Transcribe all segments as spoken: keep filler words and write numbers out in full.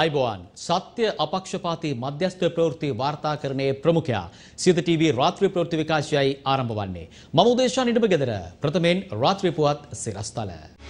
ආයිබෝවන් සත්‍ය අපක්ෂපාතී මධ්‍යස්ථ ප්‍රවෘත්ති වාර්තාකරණයේ ප්‍රමුඛයා සියත ටීවී රාත්‍රී ප්‍රවෘත්ති විකාශයයි ආරම්භ වන්නේ. මම උදේශා නිඩම ගෙදර ප්‍රථමයෙන් රාත්‍රී පුවත් සිරස්තල.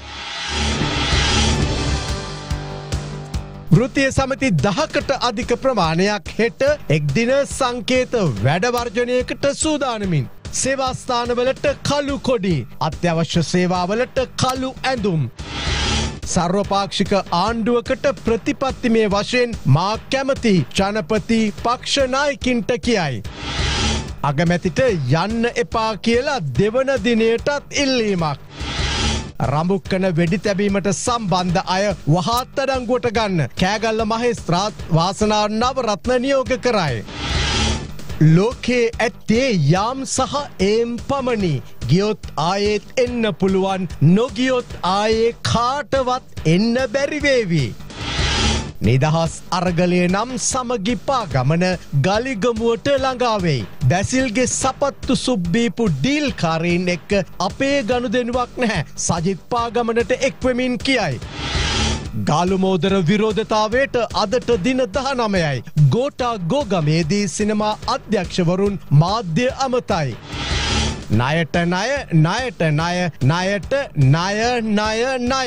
වෘත්තීය සමිති දහකට අධික ප්‍රමාණයක් හෙට එක්දින සංකේත වැඩ වර්ජනයකට සූදානමින් සේවා ස්ථානවලට කළු කොඩි අත්‍යවශ්‍ය සේවාවලට කළු ඇඳුම් සර්වපාක්ෂික ආණ්ඩුවකට ප්‍රතිපත්තිමය වශයෙන් මා කැමති ජනපති පක්ෂ නායකින්ට කියයි. අගමැතිට යන්න එපා කියලා දෙවන දිනයටත් ඉල්ලීමක්. රඹුක්කන වෙඩි තැබීමට සම්බන්ධ අය වහාත් අඩංගුවට ගන්න කෑගල්ල මහේස්ත්‍රාත් වාසනා නවරත්න නියෝග කරයි. ලෝකයේ ඇත්තේ යාම් සහ ඒම් පමණි. ගියොත් ආයෙත් එන්න පුළුවන් නොගියොත් ආයේ කාටවත් එන්න බැරිවේවි. නිදහස් අරගලය නම් සමගි පාගමන ගලිගමුවට ළඟාවෙයි. බැසිල්ගේ සපත්තු සුබ්බීපු ඩීල්කාරීන් එක්ක අපේ ගනුදෙනුවක් නැහැ. සජිත් පාගමනට එක්වෙමින් කියයි. ගාලුමෝදර විරෝධතාවයට අදට දින දහනමයයි. ගෝටා ගෝගමේදී සිනමා අධ්‍යක්ෂවරුන් මාධ්‍ය අමතයි. ණයට ණය ණයට ණය ණයට ණය ණය ණය.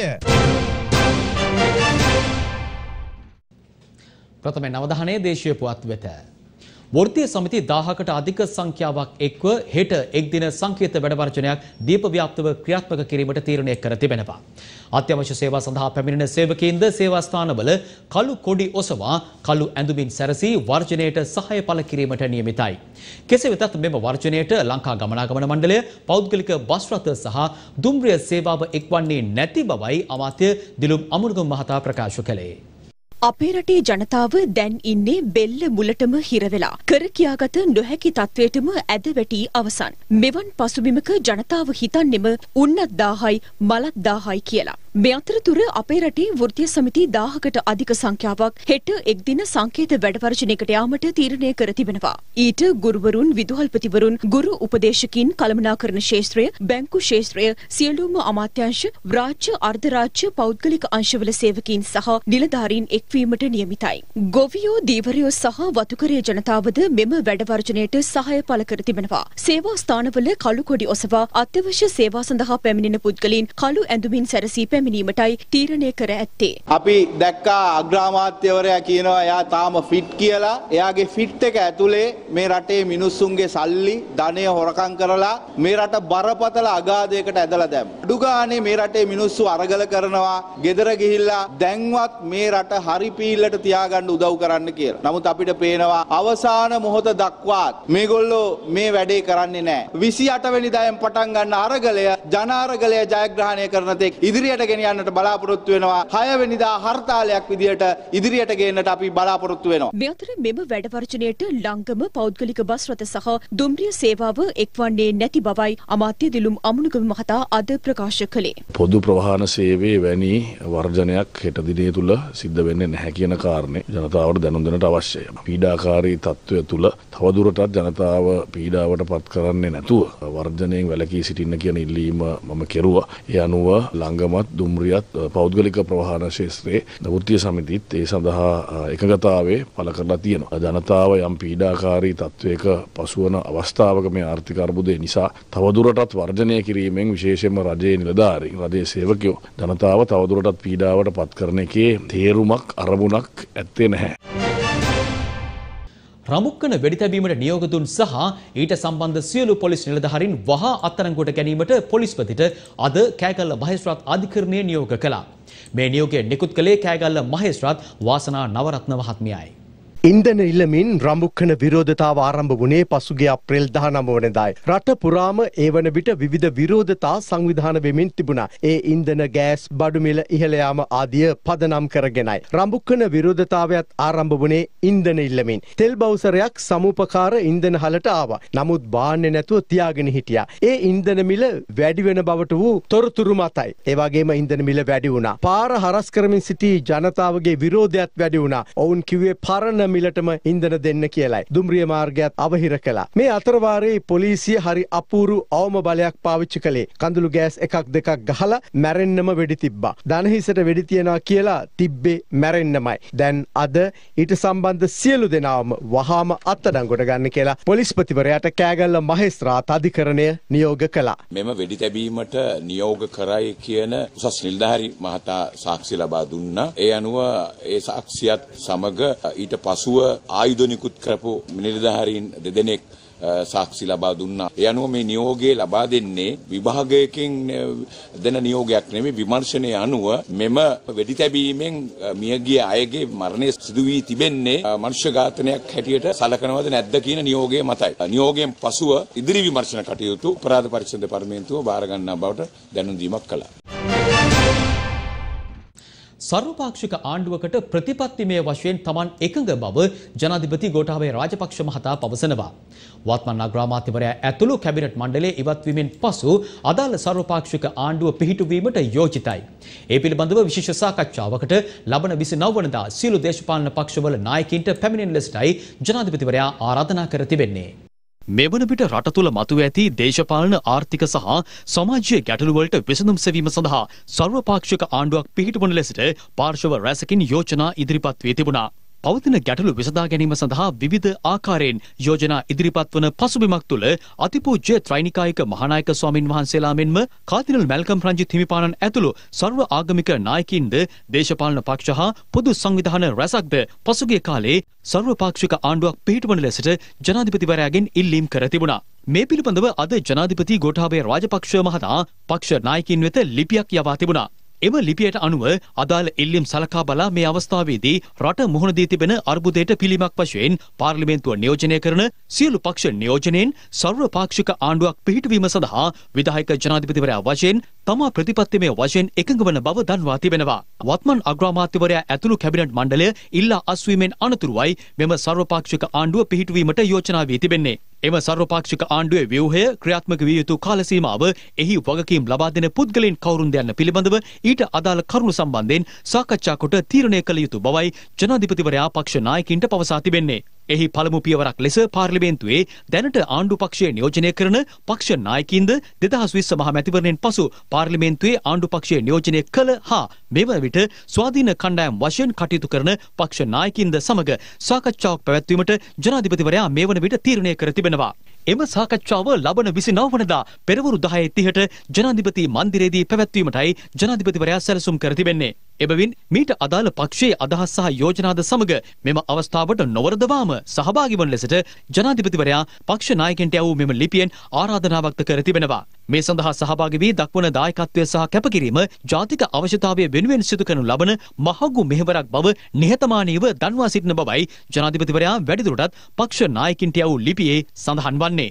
ප්‍රථම නවධානයේ දේශීය පුවත් වෙත. වෘත්තීය සමිති දහකට අධික සංඛ්‍යාවක් එක්ව හෙට එක්දින සංකේත වැඩවර්ජනයක් දීප ව්‍යාප්තව ක්‍රියාත්මක කිරීමට තීරණය කර තිබෙනවා. අත්‍යවශ්‍ය සේවා සඳහා පැමිණෙන සේවකයින්ද සේවා ස්ථානවල කළු කොඩි ඔසවා කළු ඇඳුමින් සැරසී වර්ජනයට සහාය පළ කිරීමට නියමිතයි. කෙසේ වෙතත් මෙම වර්ජනයට ලංකා ගමනාගමන මණ්ඩලය පෞද්ගලික බස් රථ සහ දුම්රිය සේවාව එක්වන්නේ නැති බවයි අමාත්‍ය දිලුම් අමුණුගම මහතා ප්‍රකාශ කළේ. අපේ රටේ ජනතාව දැන් ඉන්නේ බෙල්ල මුලටම හිර වෙලා කර කියාගත නොහැකි තත්වයටම ඇද වැටි අවසන්. මෙවන් පසුබිමක ජනතාව හිතන්නෙම උන්නත් දාහයි මලත් දාහයි කියලා. මේ අතරතුර අපේ රටේ වෘත්තීය සමිති දහකට අධික සංඛ්‍යාවක් හෙට එක්දින සංකේත වැඩවර්ජනයකට යාමට තීරණය කර තිබෙනවා. ඊට ගුරුවරුන්, විදුහල්පතිවරුන්, ගුරු උපදේශකින්, කළමනාකරණ ක්ෂේත්‍රය, බැංකු ක්ෂේත්‍රය, සියලුම අමාත්‍යාංශ, රාජ්‍ය, අර්ධරාජ්‍ය, පෞද්ගලික අංශවල සේවකීන් සහ නිලධාරීන් එක්වීමට නියමිතයි. ගොවියෝ, දීවරයෝ සහ වතුකරයේ ජනතාවද මෙම වැඩවර්ජනයට සහාය පළ කර තිබෙනවා. සේවා ස්ථානවල කළු කොඩි ඔසවා අත්‍යවශ්‍ය සේවා සඳහා පැමිණෙන පුද්ගලයන් කළු ඇඳුමින් සැරසී පැමිණීමටයි තීරණය කර ඇත්තේ. අපි දැක්කා අග්‍රාමාත්‍යවරයා කියනවා එයා තාම ෆිට් කියලා. එයාගේ ෆිට් එක ඇතුලේ මේ රටේ මිනිස්සුන්ගේ සල්ලි, ධනය හොරකම් කරලා මේ රට බරපතල අගාධයකට ඇදලා දැම්මා. අඩු ගානේ මේ රටේ මිනිස්සු අරගල කරනවා, ගෙදර ගිහිල්ලා දැන්වත් මේ රට හරි පීල්ලට තියාගන්න උදව් කරන්න කියලා. නමුත් අපිට පේනවා අවසාන මොහොත දක්වාත් මේගොල්ලෝ මේ වැඩේ කරන්නේ නැහැ. විසිඅට වෙනිදායෙන් පටන් ගන්න අරගලය, ජන අරගලය ජයග්‍රහණය කරන තෙක් ඉදිරියට ගෙනියන්නට බලාපොරොත්තු වෙනවා. හය වෙනිදා හර්තාලයක් විදියට ඉදිරියට ගේන්නට අපි බලාපොරොත්තු වෙනවා. මේ අතර මෙම වැඩවර්ජනයට ලංගම පෞද්ගලික බස් රථ සහ දුම්රිය සේවාව එක්වන්නේ නැති බවයි අමාත්‍ය දිලුම් අමුණුගම මහතා අද ප්‍රකාශ කළේ. පොදු ප්‍රවාහන සේවයේ වැනි වර්ජනයක් හෙට දිනේ තුල සිද්ධ වෙන්නේ නැහැ කියන කාරණේ ජනතාවට දැනුම් දෙන්නට අවශ්‍යයි. පීඩාකාරී තත්ත්වය තුල තවදුරටත් ජනතාව පීඩාවට පත් කරන්නේ නැතුව වර්ජනයෙන් වැළකී සිටින්න කියන ඉල්ලීම මම කෙරුවා. ඒ අනුව ලංගමත් දුම්රියත් පෞද්ගලික ප්‍රවාහන ක්ෂේත්‍රයේ වෘත්තීය සමිතිත් ඒ සඳහා එකඟතාවයේ පළ කරලා තියෙනවා. ජනතාව යම් පීඩාකාරී තත්ත්වයක පසුවන අවස්ථාවක මේ ආර්ථික අර්බුදය නිසා තවදුරටත් වර්ජනය කිරීමෙන් විශේෂයෙන්ම රජයේ නිලධාරීන්, රජයේ සේවකයෝ ජනතාව තවදුරටත් පීඩාවට පත් කරන එකේ තේරුමක් අරමුණක් ඇත්තේ නැහැ. රමුක්කන වෙඩි තැබීමට නියෝග දුන් සහ ඊට සම්බන්ධ සියලු පොලිස් නිලධාරීන් වහා අත්අඩංගුවට ගැනීමට පොලිස්පතිට අද කෑගල්ල මහේස්ත්‍රාත් අධිකරණය නියෝග කළා. මේ නියෝගය නිකුත් කළේ කෑගල්ල මහේස්ත්‍රාත් වාසනා නවරත්න මහත්මියයි. ඉන්ධන ඉල්ලමින් රඹුක්කන විරෝධතාව ආරම්භ වුණේ පසුගිය අප්‍රේල් දහනව වනදායි. රට පුරාම ඒ වන විට විවිධ විරෝධතා සංවිධාන වෙමින් තිබුණා. ඒ ඉන්ධන, ගෑස්, බඩු මිල ඉහළ යාම ආදිය පදනම් කරගෙනයි. රඹුක්කන විරෝධතාවයත් ආරම්භ වුණේ ඉන්ධන ඉල්ලමින්. තෙල් බවුසරයක් සමුපකාර ඉන්ධන හලට ආවා. නමුත් බාන්නේ නැතුව තියාගෙන හිටියා. ඒ ඉන්ධන මිල වැඩි වෙන බවට වූ තොරතුරු මතයි. ඒ වගේම ඉන්ධන මිල වැඩි වුණා. පාර හරස් කරමින් සිටි ජනතාවගේ විරෝධයත් වැඩි වුණා. ඔවුන් කිව්වේ පරණ ඉහළ මිලටම ඉන්ධන දෙන්න කියලයි දුම්රිය මාර්ගයත් අවහිර කළා. මේ අතරවාරයේ පොලිසිය හරි අපූරු අවම බලයක් පාවිච්චි කළේ. කඳුළු ගෑස් එකක් දෙකක් ගහලා මැරෙන්නම වෙඩි තිබ්බා. දනහිසට වෙඩි තියනවා කියලා තිබ්බේ මැරෙන්නමයි. දැන් අද ඊට සම්බන්ධ සියලු දෙනාම වහාම අත්අඩංගුවට ගන්න කියලා පොලිස්පතිවරයාට කෑගල්ල මහේස්ත්‍රාත් අධිකරණය නියෝග කළා. මෙම වෙඩි තැබීමට නියෝග කරයි කියන උසස් නිලධාරි මහතා සාක්ෂි ලබා දුන්නා. ඒ අනුව ඒ සාක්ෂියත් සමග ඊට පසුව ආයුධ නිකුත් කරපු නිලධාරීන් දෙදෙනෙක් සාක්ෂි ලබා දුන්නා. ඒ අනුව මේ නියෝගය ලබා දෙන්නේ විභාගයකින් දෙන නියෝගයක් නෙමෙයි විමර්ශනයේ අනුව මෙම වෙඩි තැබීමෙන් මියගිය අයගේ මරණය සිදු වී තිබෙන්නේ මනුෂ්‍ය ඝාතනයක් හැටියට සලකනවද නැද්ද කියන නියෝගය මතයි. නියෝගයෙන් පසුව ඉදිරි විමර්ශන කටයුතු අපරාධ පරීක්ෂණ දෙපාර්තමේන්තුව බාර ගන්නා බවට දැනුම් දීමක් කළා. සර්වපාක්ෂික ආණ්ඩුවකට ප්‍රතිපත්තිමය වශයෙන් Taman එකඟ බව ජනාධිපති ගෝඨාභය රාජපක්ෂ මහතා පවසනවා. වත්මන් අග්‍රාමාත්‍යවරයා ඇතුළු කැබිනට් මණ්ඩලයේ ඉවත්වීමෙන් පසු අදාළ සර්වපාක්ෂික ආණ්ඩුව පිහිටුවීමට යෝජිතයි. ඒ පිළිබඳව විශේෂ සාකච්ඡාවකට ලබන විසිනව වනදා සියලු දේශපාලන පක්ෂවල නායකින්ට පැමිණෙන ලෙසටයි ජනාධිපතිවරයා ආරාධනා කර තිබෙන්නේ. මෙවන විට රට තුළ මතුව ඇති දේශපාලන ආර්ථික සහ සමාජීය ගැටලුවලට විසඳුම් සෙවීම සඳහා සර්වපාක්ෂික ආණ්ඩුවක් පිහිටුවන ලෙසට පාර්ශව රැසකින් යෝජනා ඉදිරිපත් වී තිබුණා. පවතින ගැටලු විසඳා ගැනීම සඳහා විවිධ ආකාරයෙන් යෝජනා ඉදිරිපත් වන පසුබිමක් තුළ අතිපූජ්‍ය ත්‍රිනිකායික මහානායක ස්වාමින් වහන්සේලා මෙන්ම කාදිනල් මැල්කම් රංජිත් හිමිපාණන් ඇතුළු සර්ව ආගමික නායකින්ද දේශපාලන පක්ෂ හා පොදු සංවිධාන රැසක්ද පසුගිය කාලේ සර්වපාක්ෂික ආණ්ඩුවක් පිහිටුවන ලෙසට ජනාධිපතිවරයාගෙන් ඉල්ලීම් කර තිබුණා. මේ පිළිබඳව අද ජනාධිපති ගෝඨාභය රාජපක්ෂ මහතා පක්ෂ නායකින් වෙත ලිපියක් යවා තිබුණා. එම ලිපියට අනුව අදාළ ඉල්ලීම් සලකා බලා මේ අවස්ථාවේදී රට මුහුණ දී තිබෙන අර්බුදයට පිළිමක් වශයෙන් පාර්ලිමේන්තුව නියෝජනය කරන සියලු පක්ෂ නියෝජනයෙන් සර්වපාක්ෂික ආණ්ඩුවක් පිහිටුවීම සඳහා විධායක ජනාධිපතිවරයා වශයෙන් තමා ප්‍රතිපත්තිමය වශයෙන් එකඟ වන බව දන්වා තිබෙනවා. වත්මන් අග්‍රාමාත්‍යවරයා ඇතුළු කැබිනට් මණ්ඩලය ඉල්ලා අස්වීමෙන් අනතුරුවයි මෙම සර්වපාක්ෂික ආණ්ඩුව පිහිටුවීමට යෝජනා වී තිබෙන්නේ. එම සර්වපාක්ෂික ආණ්ඩුවේ ව්‍යුහය ක්‍රියාත්මක විය යුතු කාල සීමාව එහි වගකීම් ලබා දෙන පුද්ගලයන් කවුරුන්ද යන්න පිළිබඳව ඊට අදාළ කරුණු සම්බන්ධයෙන් සාකච්ඡා කොට තීරණය කළ යුතු බවයි ජනාධිපතිවරයා පක්ෂ නායකින්ට පවසා තිබෙන්නේ. එහි පළමු පියවරක් ලෙස පාර්ලිමේන්තුවේ දැනට ආණ්ඩු පක්ෂය නියෝජනය කරන පක්ෂ නායකින්ද දෙදහස් විස්ස මහ මැතිවරණයෙන් පසු පාර්ලිමේන්තුවේ ආණ්ඩු පක්ෂය නියෝජනය කළ හා මෙවන විට ස්වාධීන කණ්ඩායම් වශයෙන් කටයුතු කරන පක්ෂ නායකින්ද සමග සාකච්ඡාවක් පැවැත්වීමට ජනාධිපතිවරයා මේ වන විට තීරණය කර තිබෙනවා. එම සාකච්ඡාව ලබන විසිනව වනදා පෙරවරු දහය තිහට ජනාධිපති මන්දිරයේදී පැවැත්වීමටයි ජනාධිපතිවරයා සැලසුම් කර තිබෙන්නේ. එබැවින් මීට අදාළ පක්ෂයේ අදහස් සහ යෝජනාද සමග මෙම අවස්ථාවට නොවරදවාම සහභාගී වන ලෙසට ජනාධිපතිවරයා පක්ෂ නායකයන්ට යවූ මෙම ලිපියෙන් ආරාධනාවක් කර තිබෙනවා. මේ සඳහා සහභාගී වී දක්වන දායකත්වය සහ කැපකිරීම ජාතික අවශ්‍යතාවය වෙනුවෙන් සිදු කරනු ලබන මහඟු මෙහෙවරක් බව නිහතමානීව දන්වා සිටින බවයි ජනාධිපතිවරයා වැඩිදුරටත් පක්ෂ නායකින්ට යවූ ලිපියේ සඳහන් වන්නේ.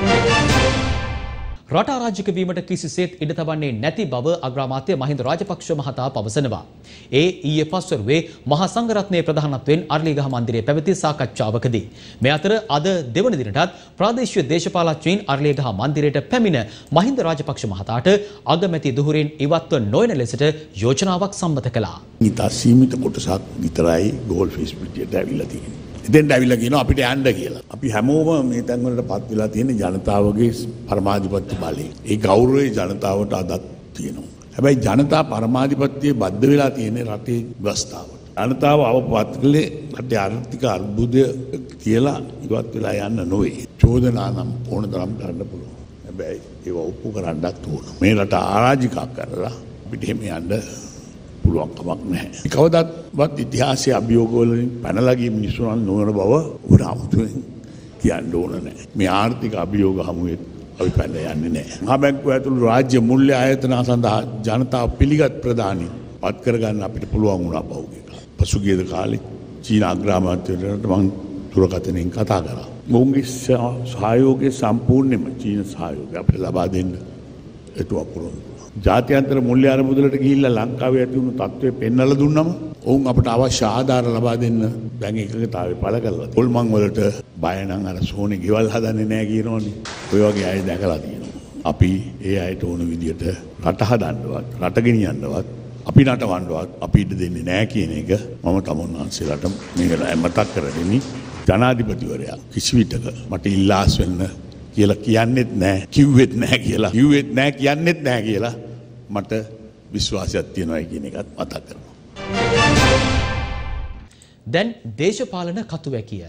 රට ආරාජික වීමට කිසිසේත් ඉඩ තබන්නේ නැති බව අග්‍රාමාත්‍ය මහින්ද රාජපක්ෂ මහතා පවසනවා. ඒ ඊයේ පස්වරුවේ මහා සංඝරත්නයේ ප්‍රධානත්වයෙන් අරලියගහ මන්දිරයේ පැවති සාකච්ඡාවකදී මේ අතර අද දෙවන දිනටත් ප්‍රාදේශීය දේශපාලඥයින් අරලියගහ මන්දිරයට පැමිණ මහින්ද රාජපක්ෂ මහතාට අගමැති දුහුරින් ඉවත්ව නොයන ලෙසට යෝජනාවක් සම්මත කළා. ඉතා සීමිත කොටසක් විතරයි ගෝල් ෆේස් පිටියට ඇවිල්ලා තියෙන්නේ. ඉතින් ඇවිල්ලා කියනවා අපිට යන්න කියලා. අපි හැමෝම මේ තැන් වලට පත් වෙලා තියෙන ජනතාවගේ පරමාධිපත්‍ය බලය. ඒ ගෞරවය ජනතාවට අදත් තියෙනවා. හැබැයි ජනතා පරමාධිපත්‍යයේ බද්ධ වෙලා තියෙන රටේ ව්‍යවස්ථාවට. ජනතාව අවපත් කළේ රටේ ආර්ථික අර්බුදය කියලා ඉවත් වෙලා යන්න නොවේ. චෝදනා නම් ඕන තරම් කරන්න පුළුවන්. හැබැයි ඒව ඔප්පු කරන්නත් ඕන. මේ රට ආරාජිකා කරලා අපිට එහෙම යන්න පුළුවන් කමක් නැහැ. කවදාවත් ඉතිහාසයේ අභියෝග වලින් පැනලා ගිය මිනිස්සුන් නොවන බව උඩ අමුතුවෙන් කියන්න ඕන නැහැ. මේ ආර්ථික අභියෝග හමුවේ අපි පැනලා යන්නේ නැහැ. මහා බැංකුව ඇතුළු රාජ්‍ය මූල්‍ය ආයතන සඳහා ජනතාව පිළිගත් ප්‍රධානී පත් කරගන්න අපිට පුළුවන් වුණා පහුගිය කාලේ. පසුගිය කාලේ චීන අග්‍රාමාත්‍යවරයාට මම දුරකථනයෙන් කතා කරා. මොවුන්ගේ සහයෝගය සම්පූර්ණයෙන්ම චීන සහයෝගය අපිට ලබා දෙන්න ඒතුව පුරුදු. ජාත්‍යන්තර මූල්‍ය අරමුදලට ගිහිල්ලා ලංකාවේ ඇති වුණු තත්ත්වය පෙන්වලා දුන්නම ඔවුන් අපට අවශ්‍ය ආධාර ලබා දෙන්න දැන් එකඟතාවය පළ කළා. පොල්මන් වලට බය නම් අර සෝනේ ගෙවල් හදන්නේ නැහැ කියනෝනේ. ඔය වගේ අය දැකලා තියෙනවා. අපි ඒ අයට ඕන විදියට රට හදන්නවත් රට ගෙනියන්නවත් අපි නටවන්නවත් අපි ඉඩ දෙන්නේ නැහැ කියන එක මම තමුන්වහන්සේලාට මේක මතක් කර දෙමි. ජනාධිපතිවරයා කිසි විටක මට ඉල්ලාස් වෙන්න කියලා කියන්නෙත් නැහැ, කිව්වෙත් නැහැ කියලා, කිව්වෙත් නැහැ කියන්නෙත් නැහැ කියලා මට විශ්වාසයක් තියෙනවා කියන එකත් මතක් කරනවා. දැන් දේශපාලන කතුවැකිය.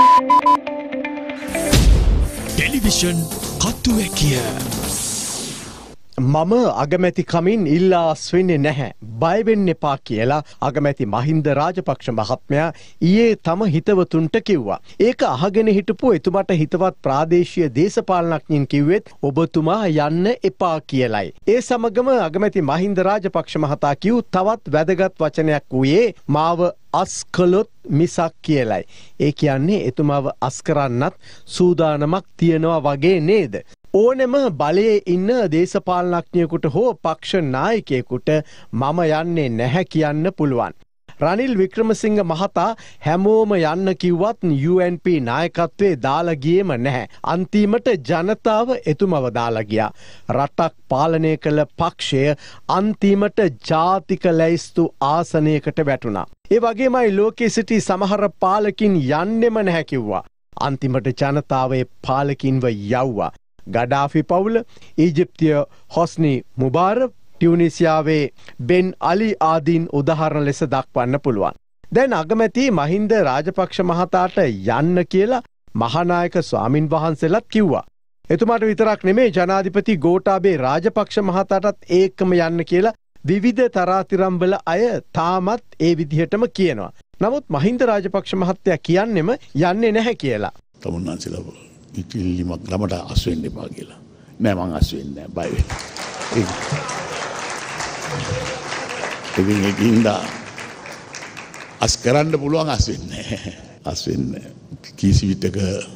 ටෙලිවිෂන් කතුවැකිය. මම අගමැති කමින් ඉල්ලාස් වෙන්නේ නැහැ. බය වෙන්න එපා කියලා අගමැති මහින්ද රාජපක්ෂ මහත්මයා ඊයේ තම හිතවතුන්ට කිව්වා. ඒක අහගෙන හිටපු එතුමාට හිතවත් ප්‍රාදේශීය දේශපාලනඥයින් කිව්වෙත් ඔබතුමා යන්න එපා කියලයි. ඒ සමගම අගමැති මහින්ද රාජපක්ෂ මහතා කිව් තවත් වැදගත් වචනයක් වූයේ මාව අස් කළොත් මිසක් කියලයි. ඒ කියන්නේ එතුමාව අස් කරන්නත් සූදානමක් තියනවා වගේ නේද? ඕනෙම බලයේ ඉන්න දේශපාලනඥයෙකුට හෝ පක්ෂ නායකයෙකුට මම යන්නේ නැහැ කියන්න පුළුවන්. රනිල් වික්‍රමසිංහ මහතා හැමෝම යන්න කිව්වත් යූ එන් පී නායකත්වයේ දාලා ගියේම නැහැ. අන්තිමට ජනතාව එතුමව දාලා ගියා. රටක් පාලනය කළ පක්ෂය අන්තිමට ජාතික ලැයිස්තු ආසනයකට වැටුණා. ඒ වගේමයි ලෝකයේ සිටි සමහර පාලකින් යන්නෙම නැහැ කිව්වා. අන්තිමට ජනතාව ඒ පාලකින්ව යව්වා. ගඩාෆි පවුල, ඊජිප්තිය හොස්නි මුබාරක්, ටියුනිසියාවේ බෙන් අලි ආදීන් උදාහරණ ලෙස දක්වන්න පුළුවන්. දැන් අගමැති මහින්ද රාජපක්ෂ මහතාට යන්න කියලා මහානායක ස්වාමින් වහන්සේලාත් කිව්වා. එතුමාට විතරක් නෙමේ ජනාධිපති ගෝඨාභය රාජපක්ෂ මහතාටත් ඒකම යන්න කියලා විවිධ තරාතිරම්වල අය තාමත් ඒ විදිහටම කියනවා. නමුත් මහින්ද රාජපක්ෂ මහත්තයා කියන්නෙම යන්නේ නැහැ කියලා. තමුන්වහන්සේලා ඉතිලිමක් ළමට අස් වෙන්න එපා කියලා. නෑ මං අස් වෙන්නේ නෑ, බය වෙන්න. ඉතින් ඒකින්ද අස් කරන්න පුළුවන්, අස් වෙන්නේ නෑ. අස් වෙන්නේ කිසි විටක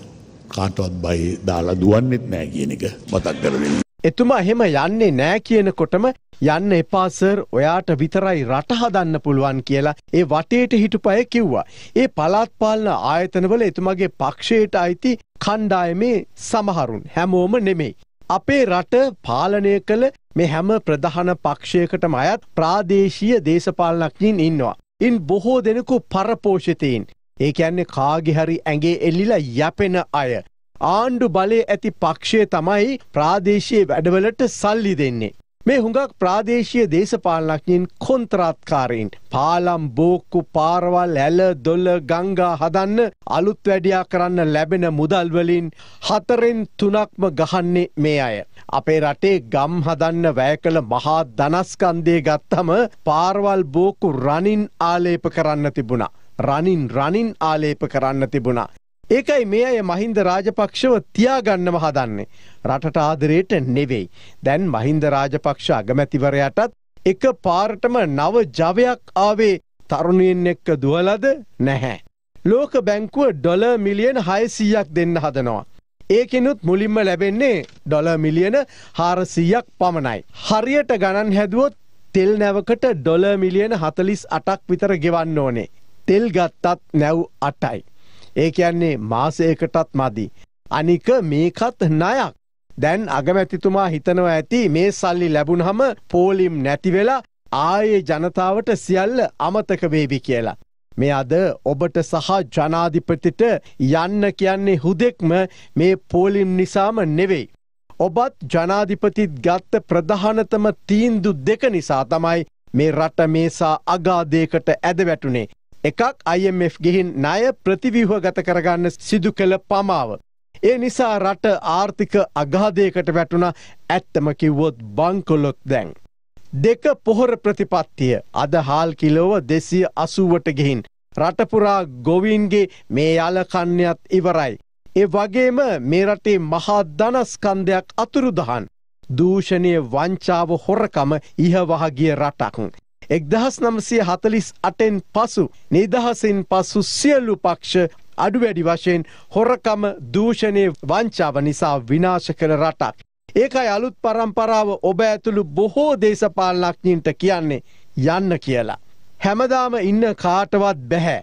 කාටවත් බය දාලා දුවන්නෙත් නෑ කියන එක මතක් කරගන්න. එතුමා එහෙම යන්නේ නෑ කියනකොටම යන්න එපා සර්, ඔයාට විතරයි රට හදන්න පුළුවන් කියලා ඒ වටේට හිටපු අය කිව්වා. ඒ පළාත් පාලන ආයතනවල එතුමාගේ පක්ෂයට අයිති කණ්ඩායමේ සමහරුන්, හැමෝම නෙමෙයි. අපේ රට පාලනය කළ මේ හැම ප්‍රධාන පක්ෂයකටම අයත් ප්‍රාදේශීය දේශපාලනඥයින් ඉන්නවා. ඉන් බොහෝ දෙනෙකු පරපෝෂිතයින්. ඒ කියන්නේ කාගේ හරි ඇඟේ එල්ලිලා යැපෙන අය. ආණ්ඩු බලයේ ඇති පක්ෂය තමයි ප්‍රාදේශීය වැඩවලට සල්ලි දෙන්නේ. මේ හුඟක් ප්‍රාදේශීය දේශපාලනඥයින් කොන්ත්‍රාත්කාරයින්. පාලම්, බෝක්කු, පාරවල්, ඇල, දොළ, ගංගා හදන්න අලුත් වැඩියා කරන්න ලැබෙන මුදල් වලින් හතරෙන් තුනක්ම ගහන්නේ මේ අය. අපේ රටේ ගම් හදන්න වැය කළ මහා ධනස්කන්ධය ගත්තම පාරවල්, බෝක්කු රනින් ආලේප කරන්න තිබුණා. රනින් රනින් ආලේප කරන්න තිබුණා. ඒකයි මේ අය මහින්ද රාජපක්ෂව තියාගන්නම හදන්නේ. රටට ආදරයට නෙවෙයි. දැන් මහින්ද රාජපක්ෂ අගමැතිවරයාටත් එක පාරටම නව ජවයක් ආවේ තරුණියෙන් එක්ක දුවලද නැහැ. ලෝක බැංකුව ඩොලර් මිලියන හයසීයක් දෙන්න හදනවා. ඒකෙනුත් මුලින්ම ලැබෙන්නේ ඩොලර් මිලියන හාරසීයක් පමණයි. හරියට ගණන් හැදුවොත් තෙල් නැවකට ඩොලර් මිලියන හතළිස් අටක් විතර ගෙවන්න ඕනේ. තෙල් ගත්තත් නැව් අටයි. ඒ කියන්නේ මාසයකටත් මදි. අනික මේකත් ණයක්. දැන් අගමැතිතුමා හිතනවා ඇති මේ සල්ලි ලැබුණහම පෝලිම් නැති වෙලා ආයේ ජනතාවට සියල්ල අමතක වේවි කියලා. මේ අද ඔබට සහ ජනාධිපතිට යන්න කියන්නේ හුදෙක්ම මේ පෝලිම් නිසාම නෙවෙයි. ඔබත් ජනාධිපතිත් ගත්ත ප්‍රධානතම තීන්දු දෙක නිසා තමයි මේ රට මේසා අගාධයකට ඇද වැටුනේ. එකක් ආයි එම් එෆ් ගිහින් ණය ප්‍රතිව්‍යුහගත කරගන්න සිදු කළ පමාව. ඒ නිසා රට ආර්ථික අගාධයකට වැටුණා. ඇත්තම කිව්වොත් බංකොලොත් දැන්. දෙක පොහොර ප්‍රතිපත්තිය අද හාල් කිලෝව දෙසිය අසූවට ගිහින් රට පුරා ගොවීන්ගේ මේ යල කන්නයත් ඉවරයි. ඒ වගේම මේ රටේ මහා ධනස්කන්ධයක් අතුරුදහන්. දූෂණය, වංචාව, හොරකම ඉහවහ ගිය රටක්. එක්දහස් නවසිය හතළිස් අටෙන් පසු නිදහසින් පසු සියලු පක්ෂ අඩු වැඩි වශයෙන් හොරකම, දූෂණය, වංචාව නිසා විනාශ කළ රටක්. ඒකයි අලුත් පරම්පරාව ඔබ ඇතුළු බොහෝ දේශපාලනඥයින්ට කියන්නේ යන්න කියලා. හැමදාම ඉන්න කාටවත් බැහැ.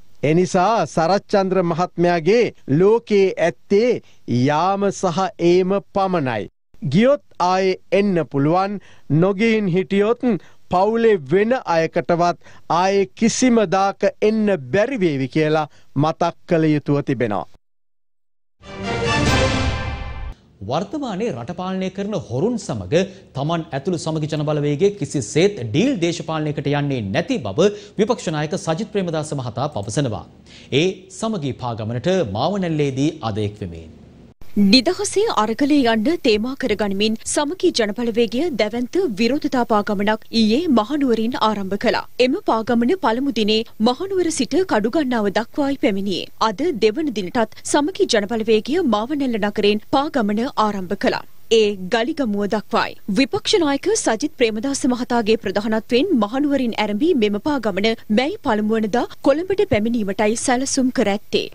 එනිසා සරච්චන්ද්‍ර මහත්මයාගේ ලෝකේ ඇත්තේ යාම සහ ඒම පමණයි. ගියොත් ආයේ එන්න පුළුවන්, නොගින් හිටියොත් පවුලේ වෙන අයකටවත් ආයේ කිසිම දාක එන්න බැරි වේවි කියලා මතක් කළ යුතුව තිබෙනවා. වර්තමානයේ රට පාලනය කරන හොරුන් සමග තමන් ඇතුළු සමගි ජනබලවේගයේ කිසිසේත් ඩීල් දේශපාලනයකට යන්නේ නැති බව විපක්ෂ නායක සජිත් ප්‍රේමදාස මහතා පවසනවා. ඒ සමගි පාගමනට මාවනැල්ලේදී අද එක්වෙමින් නිදහසේ අරගලේ යන්න තේමා කරගනිමින් සමගි ජනබලවේගය දැවැන්ත විරෝධතා පාගමනක් ඊයේ මහනුවරින් ආරම්භ කළා. එම පාගමන පළමු දිනේ මහනුවර සිට කඩුගන්නාව දක්වායි පැමිණියේ. අද දෙවන දිනටත් සමගි ජනබලවේගය මාවනැල්ල නගරයෙන් පාගමන ආරම්භ කළා. ඒ ගලිගමුව දක්වායි. විපක්ෂ නායක සජිත් ප්‍රේමදාස මහතාගේ ප්‍රධානත්වයෙන් මහනුවරින් ආරම්භී මෙම පාගමන මැයි පළමු වනදා කොළඹට පැමිණීමටයි සැලසුම් කර ඇත්තේ.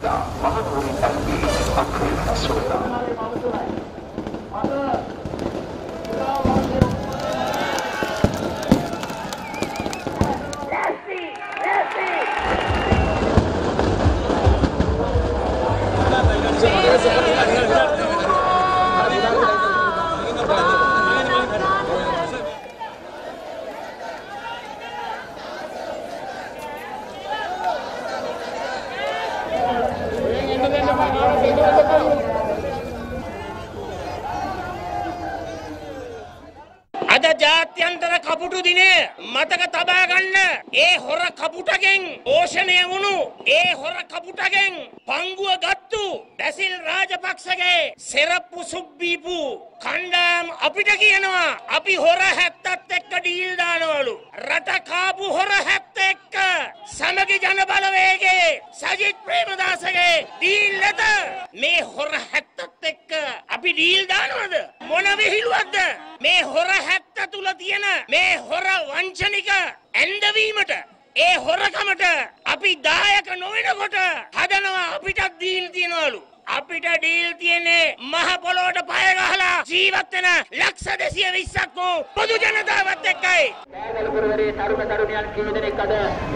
අද ජාත්‍යන්තර කපුටු දිනේ මතක තබා ගන්න ඒ හොර කපුටගෙන් පෝෂණය වුණු ඒ හොර කපුටගෙන් පංගුව ගත්තු බැසිල් රාජපක්ෂගේ සෙරප්පු සුබ්බීපු කණ්ඩායම් අපිට කියනවා අපි හොර හැත්තත් එක්ක ඩීල් දානවලු. රට කාපු හොර හැත්ත එක්ක සමගි ජන බලවේගයේ සජිත් ප්‍රේමදාසගේ ඩීල් නැත. මේ හොර හැත්තත් එක්ක අපි ඩීල් දානවද? මොන විහිළුවක්ද? මේ හොර හැත්ත තුල තියෙන මේ හොර වංචනික ඇන්දවීමට ඒ හොරකමට අපි දායක නොවෙනකොට හදනවා අපිට ඩීල් තියනවලු. අපිට ඩීල් තියෙන්නේ මහ පොළොවට පය ගහලා ජීවත් වෙන ලක්ෂ දෙසිය විස්සක් වූ පොදු ජනතාවත් එක්කයි. බෑගලපුරවරේ තරුණ තරුණියන් කී දෙනෙක් අද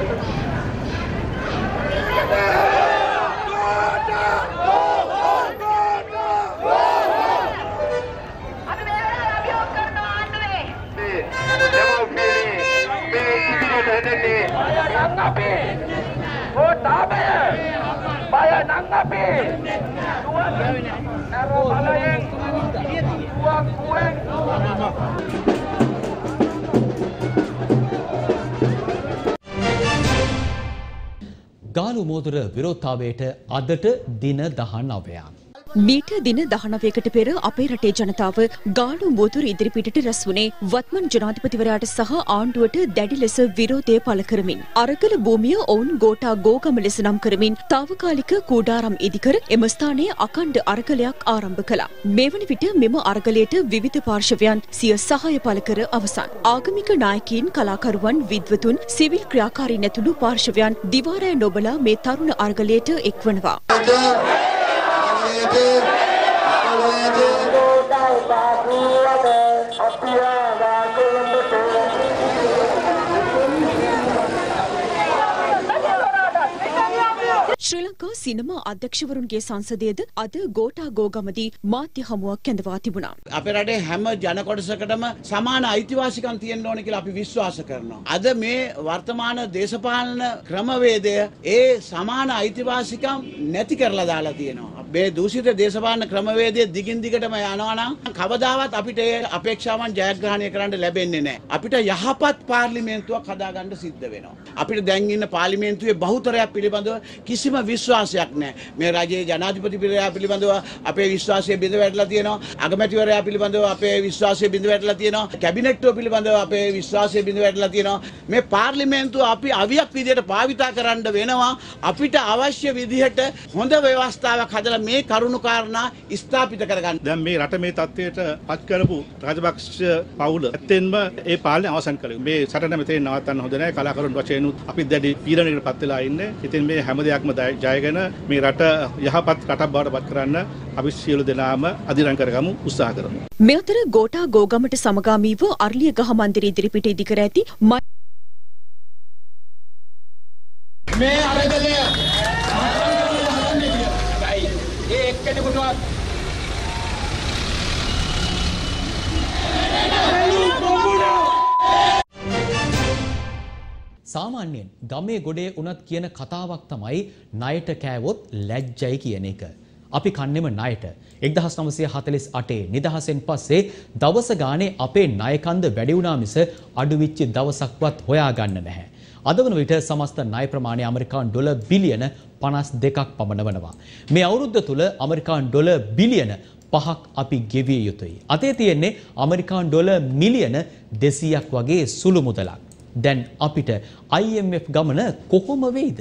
ගාලු මෝදුර විරෝධතාවයට අදට දින දහනවයක්. මීට දින දහනවයකට පෙර අපේ රටේ ජනතාව ගාලු මෝදුර ඉදිරිපිටට රැස් වුණේ වත්මන් ජනාධිපතිවරයාට සහ ආණ්ඩුවට දැඩි ලෙස විරෝධය පළ කරමින්. අරගල භූමිය ඔවුන් ගෝඨා ගෝගම ලෙස නම් කරමින් තාවකාලික කූඩාරම් ඉදිකර එම ස්ථානයේ අඛණ්ඩ අරගලයක් ආරම්භ කළා. මේ වන විට මෙම අරගලයට විවිධ පාර්ශවයන් සිය සහාය පළ කර අවසන්. ආගමික නායකයින්, කලාකරුවන්, විද්වතුන්, සිවිල් ක්‍රියාකාරීන් ඇතුළු පාර්ශවයන් දිවාරය නොබලා මේ තරුණ අරගලයට එක්වනවා. ශ්‍රී ලංකා සිනමා අධ්‍යක්ෂවරුන්ගේ සංසදයේද අද ගෝඨා ගෝගමදී මාධ්‍ය හමුවක් කැඳවා තිබුණා. අපේ රටේ හැම ජන කොටසකටම සමාන අයිතිවාසිකම් තියෙන්න ඕන කියලා අපි විශ්වාස කරනවා. අද මේ වර්තමාන දේශපාලන ක්‍රමවේදය ඒ සමාන අයිතිවාසිකම් නැති කරලා දාලා තියෙනවා. මේ දූෂිත දේශපාලන ක්‍රමවේදය දිගින් දිගටම යනවා නම් කවදාවත් අපිට ඒ අපේක්ෂාවන් ජයග්‍රහණය කරන්න ලැබෙන්නේ නැහැ. අපිට යහපත් පාර්ලිමේන්තුවක් හදාගන්න සිද්ධ වෙනවා. අපිට දැන් ඉන්න පාර්ලිමේන්තුවේ බහුතරයක් පිළිබඳව කිසිම විශ්වාසයක් නැහැ. මේ රජයේ ජනාධිපතිවරයා පිළිබඳව අපේ විශ්වාසය බිඳ වැටලා තියෙනවා. අගමැතිවරයා පිළිබඳව අපේ විශ්වාසය බිඳ වැටලා තියෙනවා. කැබිනට්ටුව පිළිබඳව අපේ විශ්වාසය බිඳ වැටලා තියෙනවා. මේ පාර්ලිමේන්තුව අපි අවියක් විදියට භාවිතා කරන්න වෙනවා. අපිට අවශ්‍ය විදිහට හොඳ ව්‍යවස්ථාවක් හදලා මේ කරුණු කාරණා ස්ථාපිත කරගන්න. දැන් මේ රට මේ තත්ත්වයට පත් කරපු රාජපක්ෂ පවුල ඇත්තෙන්ම ඒ පාලනය අවසන් කළේ. මේ සටන මෙතේ නවත්තන්න හොඳ නැහැ. කලාකරුවන් වශයෙන් අපි දැඩි පීඩනයකට පත් වෙලා ඉන්නේ. ඉතින් මේ හැම දෙයක්ම ජයගෙන මේ රට යහපත් රටක් බවට පත් කරන්න අපි සියලු දෙනාම අධිරං කරගමු, උත්සාහ කරමු. මේ අතර ගෝඨා ගෝගමට සමගාමීව අර්ලියගහ මන්දිරය ඉදිරිපිට ඉදිකර ඇති මේ අරගලය ඒ එක්කෙනෙකුටවත් සාමාන්‍යයෙන් ගමේ ගොඩේ උනත් කියන කතාවක් තමයි ණයට කෑවොත් ලැජ්ජයි කියන එක. අපි කන්නේම ණයට. එක්දහස් නවසිය හතළිස් අටේ නිදහසෙන් පස්සේ දවස ගානේ අපේ ණය කන්ද වැඩි වුණා මිස අඩු වෙච්ච දවසක්වත් හොයාගන්න නැහැ. අද වන විට සමස්ත ණය ප්‍රමාණය ඇමරිකානු ඩොලර් බිලියන පනස් දෙකක් පමණ වනවා. මේ අවුරුද්ද තුල ඇමරිකානු ඩොලර් බිලියන පහක් අපි ගෙවිය යුතුයි. අතේ තියෙන්නේ ඇමරිකානු ඩොලර් මිලියන දෙසීයක් වගේ සුළු මුදලක්. දැන් අපිට I M F ගමන කොහොම වෙයිද?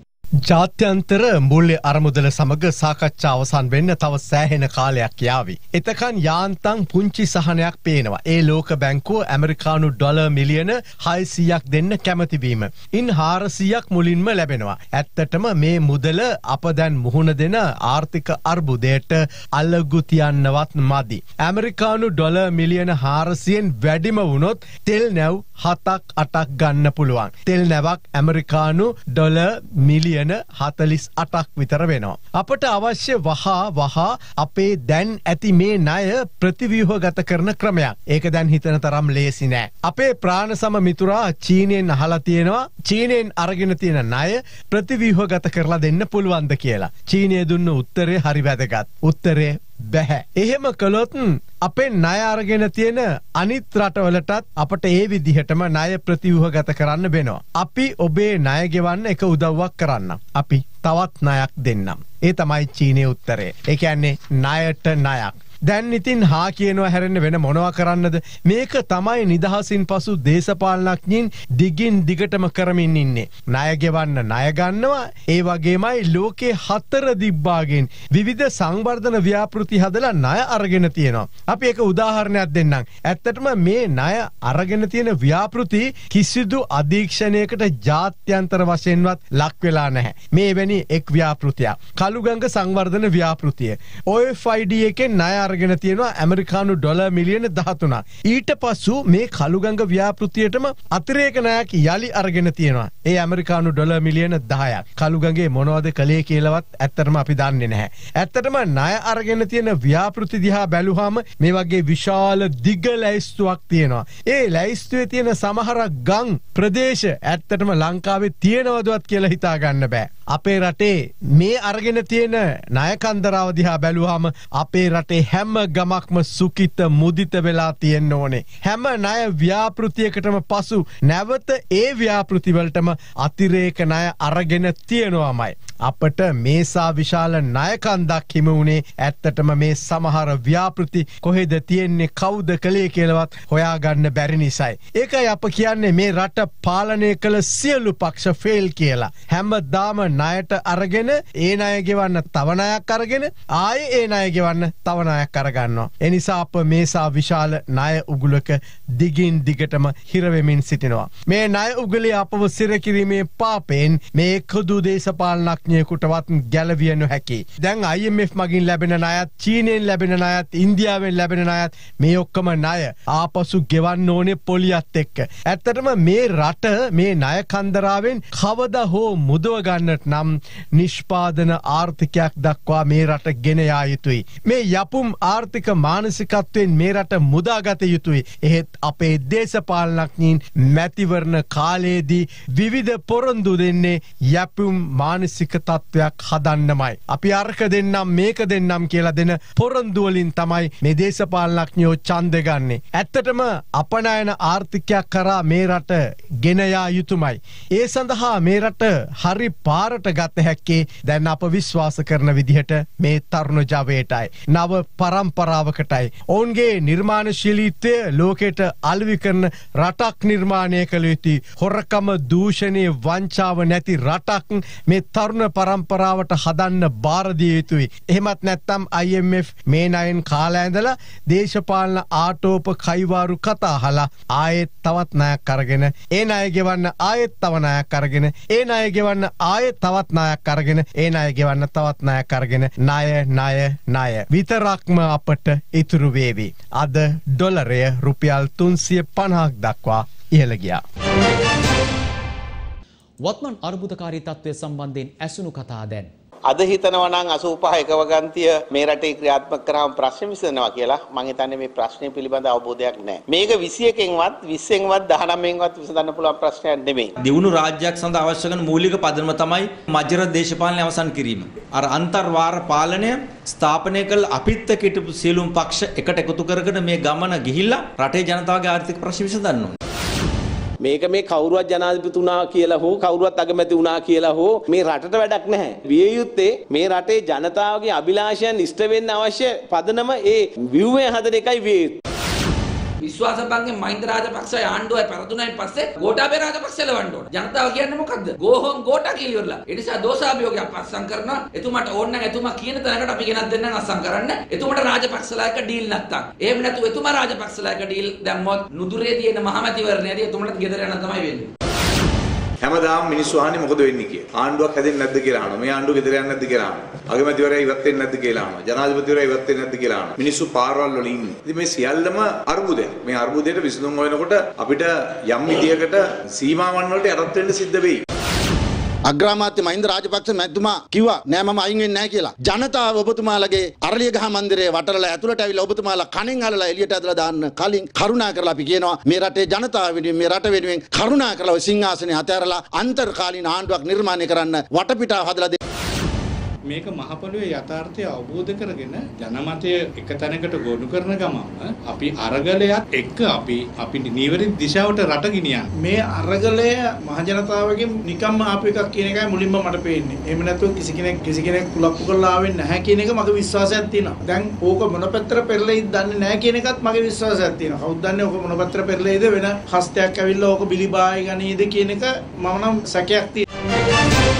ජාත්‍යන්තර මුල්‍ය අරමුදල සමග සාකච්ඡා අවසන් වෙන්න තව සෑහෙන කාලයක් යාවි. එතකන් යාන්තම් පුංචි සහනයක් පේනවා. ඒ ලෝක බැංකුව ඇමරිකානු ඩොලර් මිලියන හයසීයක් දෙන්න කැමතිවීම. ඉන් හාරසීයක් මුලින්ම ලැබෙනවා. ඇත්තටම මේ මුදල අප දැන් මුහුණ දෙන ආර්ථික අර්බුදයට අල්ලගු තියන්නවත් මදි. ඇමරිකානු ඩොලර් මිලියන හාරසියෙන් වැඩිම වුණොත් තෙල් නැව් හතක් අටක් ගන්න පුළුවන්. තෙල් නැවක් ඇමරිකානු ඩොලර් මිලියන හතළිස් අටක් විතර වෙනවා. අපට අවශ්‍ය වහා වහා අපේ දැන් ඇති මේ ණය ප්‍රතිව්‍යුහගත කරන ක්‍රමයක්. ඒක දැන් හිතන තරම් ලේසි නෑ. අපේ ප්‍රාණසම මිතුරා චීනයෙන් අහලා තියෙනවා චීනයෙන් අරගෙන තියෙන ණය ප්‍රතිව්‍යුහගත කරලා දෙන්න පුළුවන්ද කියලා. චීනය දුන්න උත්තරේ හරි වැදගත්. උත්තරේ බැහැ. එහෙම කළොත් අපේ ණය අරගෙන තියෙන අනිත් රටවලටත් අපට ඒ විදිහටම ණය ප්‍රතිව්‍යුහගත කරන්න වෙනවා. අපි ඔබේ ණය ගෙවන්න එක උදව්වක් කරන්න. අපි තවත් ණයක් දෙන්නම්. ඒ තමයි චීනයේ උත්තරේ. ඒ කියන්නේ ණයට ණයක්. දැන් ඉතින් හා කියනවා හැරෙන්න වෙන මොනවා කරන්නද? මේක තමයි නිදහසින් පසු දේශපාලනඥයින් දිගින් දිගටම කරමින් ඉන්නේ. ණය ගෙවන්න ණය ගන්නවා. ඒ වගේමයි ලෝකේ හතර දිබ්බාගෙන් විවිධ සංවර්ධන ව්‍යාපෘති හදලා ණය අරගෙන තියෙනවා. අපි එක උදාහරණයක් දෙන්නම්. ඇත්තටම මේ ණය අරගෙන තියෙන ව්‍යාපෘති කිසිදු අධීක්ෂණයකට ජාත්‍යන්තර වශයෙන්වත් ලක් වෙලා නැහැ. මේ වෙනි එක් ව්‍යාපෘතියක්. කළුගඟ සංවර්ධන ව්‍යාපෘතිය. O F I D එකෙන් ණය අරගෙන තියෙනවා ඇමරිකානු ඩොලර් මිලියන දහතුනක්. ඊට පසු මේ කළුගඟ ව්‍යාපෘතියටම අතිරේක ණයක් යලි අරගෙන තියෙනවා. ඒ ඇමරිකානු ඩොලර් මිලියන දහයක්. කළුගඟේ මොනවද කළේ කියලාවත් ඇත්තටම අපි දන්නේ නැහැ. ඇත්තටම ණය අරගෙන තියෙන ව්‍යාපෘති දිහා බැලුවාම මේ වගේ විශාල දිග ලැයිස්තුවක් තියෙනවා. ඒ ලැයිස්තුවේ තියෙන සමහර ගම් ප්‍රදේශ ඇත්තටම ලංකාවේ තියෙනවදවත් කියලා හිතා ගන්න බෑ. අපේ රටේ මේ අරගෙන තියෙන ණය කන්දරාව දිහා බැලුවාම අපේ රටේ හැම ගමක්ම සුකිත මුදිත වෙලා තියෙන්න ඕනේ. හැම ණය ව්‍යාපෘතියකටම පසු නැවත ඒ ව්‍යාපෘතිවලටම අතිරේක ණය අරගෙන තියෙනවාමයි. අපට මේසා විශාල ණය කන්දක් හිමි වුණේ ඇත්තටම මේ සමහර ව්‍යාපෘති කොහෙද තියෙන්නේ කවුද කළේ කියලාවත් හොයාගන්න බැරි නිසායි. ඒකයි අප කියන්නේ මේ රට පාලනය කළ සියලු පක්ෂ ෆේල් කියලා. හැමදාම ණයට අරගෙන ඒ ණය ගෙවන්න තව ණයක් අරගෙන ආයේ ඒ ණය ගෙවන්න තව ණයක් අරගන්නවා. ඒ නිසා අප මේසා විශාල ණය උගුලක දිගින් දිගටම හිර වෙමින් සිටිනවා. මේ ණය උගලේ අපව සිර කිරීමේ පාපයෙන් මේ කොදු දේශපාලනඥයෙකුටවත් ගැලවිය නොහැකි. දැන් I M F මගින් ලැබෙන ණයත් චීනයෙන් ලැබෙන ණයත් ඉන්දියාවෙන් ලැබෙන ණයත් මේ ඔක්කොම ණය ආපසු ගෙවන්න ඕනේ පොලියත් එක්ක. ඇත්තටම මේ රට මේ ණය කන්දරාවෙන් කවදා හෝ මුදව ගන්නට නම් නිෂ්පාදන ආර්ථිකයක් දක්වා මේ රට ගෙන යා යුතුයි. මේ යපුම් ආර්ථික මානසිකත්වයෙන් මේ රට මුදාගත යුතුයි. එහෙත් අපේ දේශපාලනඥයින් මැතිවරණ කාලයේදී විවිධ පොරොන්දු දෙන්නේ යපුම් මානසික තත්වයක් හදන්නමයි. අපි අර්ක දෙන්නම් මේක දෙන්නම් කියලා දෙන පොරොන්දු වලින් තමයි මේ දේශපාලනඥයෝ ඡන්ද ගන්නෙ. ඇත්තටම අපනයන ආර්ථිකයක් කරා මේ රට ගෙන යා යුතුමයි. ඒ සඳහා මේ රට හරි පාරට ගත හැක්කේ දැන් අප විශ්වාස කරන විදිහට මේ තරුණ ජවයටයි. නව පරම්පරාවකටයි. ඔවුන්ගේ නිර්මාණශීලීත්වය ලෝකෙට අලෙවි කරන රටක් නිර්මාණය කළ යුතුයි. හොරකම දූෂණය වංචාව නැති රටක් මේ තරුණ පරම්පරාවට හදන්න බාර දිය යුතුයි. එහෙමත් නැත්නම් I M F මේ ණයෙන් කාලා ඇඳලා දේශපාලන ආටෝප කයිවාරු කතා අහලා ආයෙත් තවත් ණයක් අරගෙන ඒ ණය ගෙවන්න ආයෙත් තව ණයක් අරගෙන ඒ ණය ගෙවන්න ආයෙත් තවත් ණයක් අරගෙන ඒ ණය ගෙවන්න තවත් ණයක් අරගෙන ණය ණය ණය විතරක්ම අපට ඉතුරු වේවි. අද ඩොලරය රුපියල් තුන්සිය පනහක් දක්වා ඉහළ ගියා. වත්මන් අර්බුදකාරී තත්ත්වය සම්බන්ධයෙන් ඇසුණු කතා දැන්. අද හිතනවා නම් අසූපහ එකව ගන්තිය මේ රටේ ක්‍රියාත්මක කරාම ප්‍රශ්න විසඳනවා කියලා මම හිතන්නේ මේ ප්‍රශ්නේ පිළිබඳ අවබෝධයක් නැහැ. මේක විසි එකෙන්වත් විස්සෙන්වත් දහනවයෙන්වත් විසඳන්න පුළුවන් ප්‍රශ්නයක් නෙමෙයි. දියුණු රාජ්‍යයක් සඳහා අවශ්‍ය කරන මූලික පදනම තමයි මජර දේශපාලනය අවසන් කිරීම. අර අන්තර්වාර පාලනය ස්ථාපනය කළ අපිත් එක්ක හිටපු සියලුම පක්ෂ එකට එකතු කරගෙන මේ ගමන ගිහිල්ලා රටේ ජනතාවගේ ආර්ථික ප්‍රශ්න විසඳන්න ඕනේ. මේක මේ කවුරුවත් ජනාධිපති වුණා කියලා හෝ කවුරුවත් අගමැති වුණා කියලා හෝ මේ රටට වැඩක් නැහැ. විය යුත්තේ මේ රටේ ජනතාවගේ අභිලාෂයන් ඉෂ්ට වෙන්න අවශ්‍ය පදනම ඒ ව්‍යුහය හදන එකයි විය යුත්තේ. විශ්වාසභංගෙන් මහින්ද රාජපක්ෂ ආණ්ඩුවයි පරදුනායින් පස්සේ ගෝඨාභය රාජපක්ෂ ලවන්න ඕන. ජනතාව කියන්නේ මොකද්ද? go home ගෝඨා කියලා ඉවරලා. ඒ නිසා දෝෂාභියෝගයක් පස්සම් කරනවා. එතුමාට ඕන නම් එතුමා කියන තැනකට අපි ගෙනත් දෙන්නම් අස්සම් කරන්න. එතුමාට රාජපක්ෂලා එක ඩීල් නැත්තම්. එහෙම නැතු එතුමා රාජපක්ෂලා එක ඩීල් දැම්මොත් නුදුරේ තියෙන මහමැතිවරණයේදී එතුමාට ගෙදර යන තමයි වෙන්නේ. හැමදාම මිනිස්සු අහන්නේ මොකද වෙන්නේ කියලා. ආණ්ඩුවක් හැදෙන්නේ නැද්ද කියලා අහනවා. මේ ආණ්ඩුව ගෙදර යන්නේ නැද්ද කියලා අහනවා. අගමැතිවරයා ඉවත් වෙන්නේ නැද්ද කියලා අහනවා. ජනාධිපතිවරයා ඉවත් වෙන්නේ නැද්ද කියලා අහනවා. මිනිස්සු පාරවල් වල ඉන්නේ. ඉතින් මේ සියල්ලම අර්බුදයක්. මේ අර්බුදයට විසඳුම් හොයනකොට අපිට යම් විදියකට සීමාවන් වලට යටත් වෙන්න සිද්ධ වෙයි. අග්‍රාමාත්‍ය මහින්ද රාජපක්ෂ මැතිතුමා කිව්වා නෑ මම අයින් වෙන්නේ නෑ කියලා. ජනතාව ඔබතුමාලගේ අරලියගහ මන්දිරයේ වටරලා ඇතුළට ඇවිල්ලා ඔබතුමාලා කණෙන් අල්ලලා එළියට ඇදලා දාන්න කලින් කරුණා කරලා අපි කියනවා මේ රටේ ජනතාව වෙනුවෙන් මේ රට වෙනුවෙන් කරුණා කරලා ඔය සිංහාසනේ අතහැරලා අන්තර්කාලීන ආණ්ඩුවක් නිර්මාණය කරන්න වටපිටාව හදලා මේක මහ පොළොවේ යථාර්ථය අවබෝධ කරගෙන ජනමතය එක තැනකට ගොනු කරන ගමන් අපි අරගලයක් එක්ක අපි අපි නිවැරදි දිශාවට රට ගෙනියන්න. මේ අරගලය මහ ජනතාවගෙන් නිකම්ම ආපු එකක් කියන එකයි මුලින්ම මට පේන්නේ. එහෙම නැත්නම් කිසි කෙනෙක් කිසි කෙනෙක් කුලප්පු කරලා ආවෙන්නේ නැහැ කියන එක මගේ විශ්වාසයක් තියෙනවා. දැන් ඕක මොන පැත්තට පෙරලෙයිද දන්නේ නැහැ කියන එකත් මගේ විශ්වාසයක් තියෙනවා. කවුද දන්නේ ඕක මොන පැත්තට පෙරලෙයිද වෙන හස්තයක් ඇවිල්ලා ඕක බිලිබායි ගනීද කියන එක මම නම් සැකයක් තියෙනවා.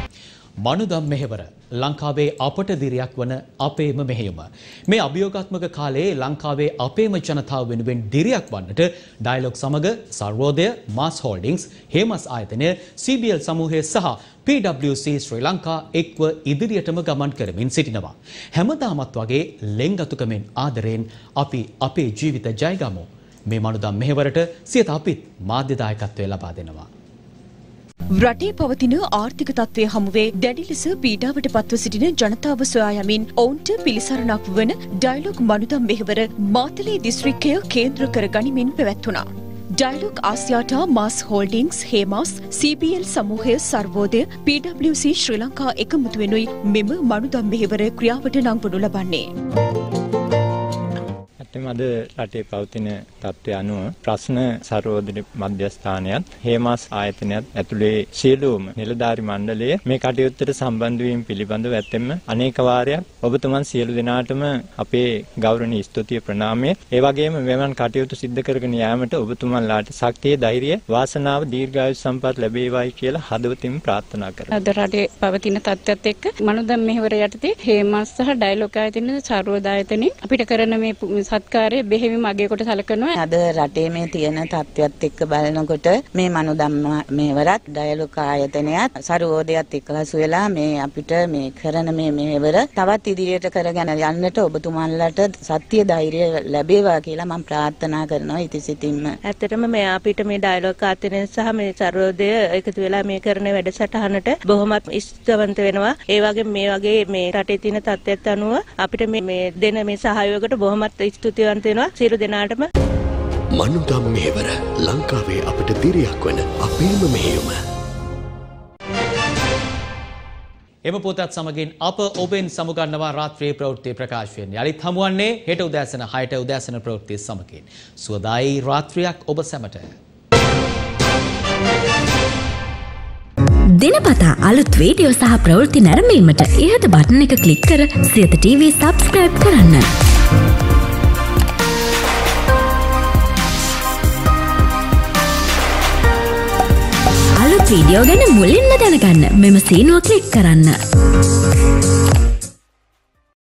මනුදම් මෙහෙවර ලංකාවේ අපට දිරියක් වන අපේම මෙහෙයුම. මේ අභියෝගාත්මක කාලයේ ලංකාවේ අපේම ජනතාව වෙනුවෙන් දිරියක් වන්නට ඩයලොග් සමග සර්වෝදය, මාස් හෝල්ඩින්ග්ස්, හේමස් ආයතනය, සී බී එල් සමූහය සහ P W C Sri Lanka එක්ව ඉදිරියටම ගමන් කරමින් සිටිනවා. හැමදාමත් වගේ ලෙන්ගතුකමෙන් ආදරයෙන් අපි අපේ ජීවිත ජයගමු. මේ මනුදම් මෙහෙවරට සියත අපිත් මාධ්‍ය දායකත්වය ලබා දෙනවා. රටේ පවතින ආර්ථික තත්ත්වය හමුවේ දැඩි ලෙස පීඩාවට පත්ව සිටින ජනතාව සොයා යමින් ඔවුන්ට පිළිසරණක් වන ඩයලොග් මනුදම් මෙහෙවර මාතලේ දිස්ත්‍රික්කය කේන්ද්‍ර කර ගනිමින් පැවැත්වුණා. Dialog Axiata, MAS Holdings, Hemas, C B L සමූහය, Sarvodaya, P W C Sri Lanka එකමුතු වෙනුයි මෙම මනුදම් මෙහෙවර ක්‍රියාවට නංවනු ලබන්නේ. ඇත්තම අද රටේ පවතින තත්ත්වය අනුව ප්‍රශ්න සර්වෝදය මධ්‍යස්ථානයත් හේමාස් ආයතනයත් ඇතුලේ සියලුම නිලධාරි මණ්ඩලය මේ කටයුත්තට සම්බන්ධ වීම පිළිබඳව ඇත්තම අනේක වාරයක් ඔබතුමන් සියලු දෙනාටම අපේ ගෞරවනීය ස්තුතිය ප්‍රණාමය. ඒ වගේම මෙවන් කටයුතු සිද්ධ කරගෙන යාමට ඔබතුමන්ලාට ශක්තිය, ධෛර්යය, වාසනාව, දීර්ඝායු සම්පත් ලැබේවායි කියලා හදවතින් ප්‍රාර්ථනා කරමි. අද රටේ පවතින තත්ත්වයත් එක්ක මනුදම් මෙහෙවර යටතේ හේමාස් සහ ඩයලොග් ආයතන, සර්වෝදය ආයතන අපිට කරන මේ සත්කාරය බෙහෙවින්ම අගය කොට සැලකනවා. අද රටේ මේ තියෙන තත්ත්වයක් එක්ක බලනකොට මේ මනුදම් මෙහෙවරත් ඩයලොග් ආයතනයත් සර්වෝදයත් එක්කහසු වෙලා මේ අපිට මේ කරන මේ මෙහෙවර තවත් ඉදිරියට කරගෙන යන්නට ඔබතුමන්ලට සත්‍ය ධෛර්යය ලැබේවා කියලා මම ප්‍රාර්ථනා කරනවා ඉතිසිතින්ම. ඇත්තටම මේ අපිට මේ ඩයලොග් ආයතනය සහ මේ සර්වෝදය එකතු වෙලා මේ කරන වැඩසටහනට බොහොමත් ස්තුතිවන්ත වෙනවා. ඒ වගේ මේ වගේ මේ රටේ තියෙන තත්ත්වයට අනුව අපිට මේ දෙන මේ සහයෝගයට බොහොමත් ස්තුතිවන්ත වෙනවා සියලු දෙනාටම. මනුදම් මෙහෙවර ලංකාවේ අපට දිරියක් වන අපේම මෙහෙයුම. එම පොතත් සමගින් අප ඔබෙන් සමුගන්නවා රාත්‍රියේ ප්‍රවෘත්ති ප්‍රකාශයෙන්. යලිත් හමුවන්නේ හෙට උදෑසන හයට උදෑසන ප්‍රවෘත්ති සමගින්. සුවදායි රාත්‍රියක් ඔබ සැමට. දිනපතා අලුත් වීඩියෝ සහ ප්‍රවෘත්ති නැරඹීමට ඉහත බටන් එක ක්ලික් කර සියත ටීවී සබ්ස්ක්‍රයිබ් කරන්න. අලුත් වීඩියෝ ගැන මුලින්ම දැනගන්න මෙම සීනුව ක්ලික් කරන්න.